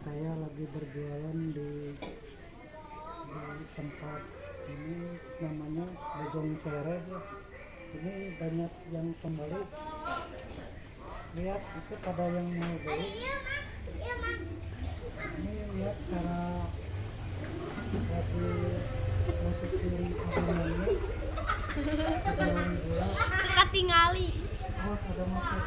saya lagi berjualan di tempat ini namanya Bojong Sereh ya. Ini banyak yang kembali. Lihat itu pada yang mau beli. Ini lihat cara lagi masukin adonannya. Bawang gula. Kakak tingali. Awas ada motor.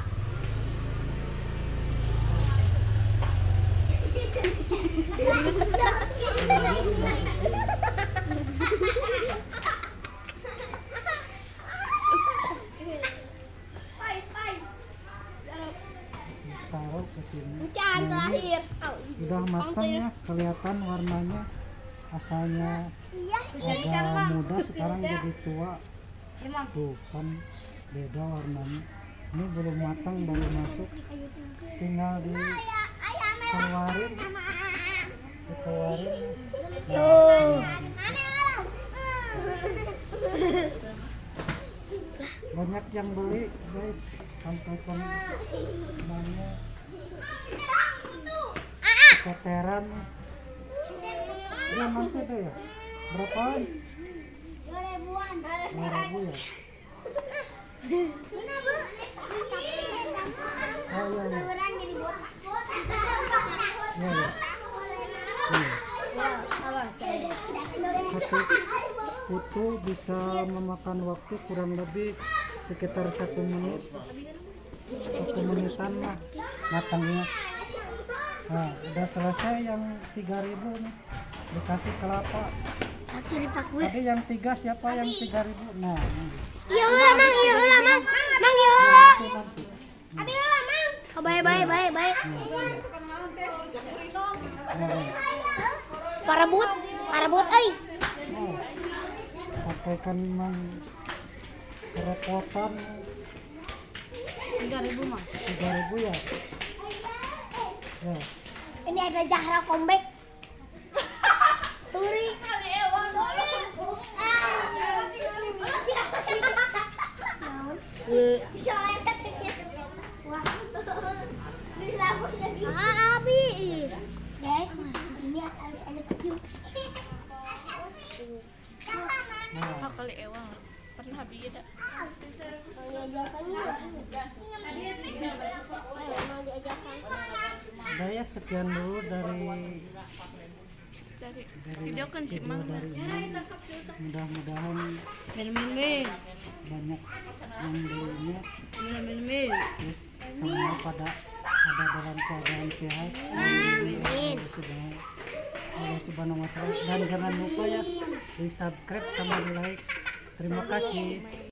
Taruh ke sini. Nah, ini udah matang ya, kelihatan warnanya. Asalnya agak muda, sekarang jadi tua. Tuh kan beda warnanya. Ini belum matang, baru masuk. Tinggal dikeluarin. Banyak yang beli guys, sampai namanya keteran ya. Nanti tuh ya berapaan? 2.000 ya. Oh iya ya. Ya, ya. Satu putu bisa memakan waktu kurang lebih sekitar 1 menit, 1 menitan lah matangnya. Nah, udah selesai yang 3.000 nih, dikasih kelapa. Tadi yang 3 siapa yang 3.000? Nah, ini. Iya lah mang, iya lah mang, mang iya lah. Nanti. Abi lah mang. Oh baik. Parebut, ay. Oh, sampaikan mang kerepotan. 3.000 mang. 3.000 ya. Ya. Ini ada Zahra Kombek. Sorry. Abi. Guys, ini harus ada video. Nah, Kali ewang pernah beda. udah ya, sekian dulu dari Video kan si video mang. dari ini. Mudah-mudahan Min. banyak yang belinya, Min. terus semua pada ada dalam keadaan sehat. Amin. Allah Subhanahu wa Ta'ala. Dan jangan lupa ya di subscribe sama di like. Terima kasih.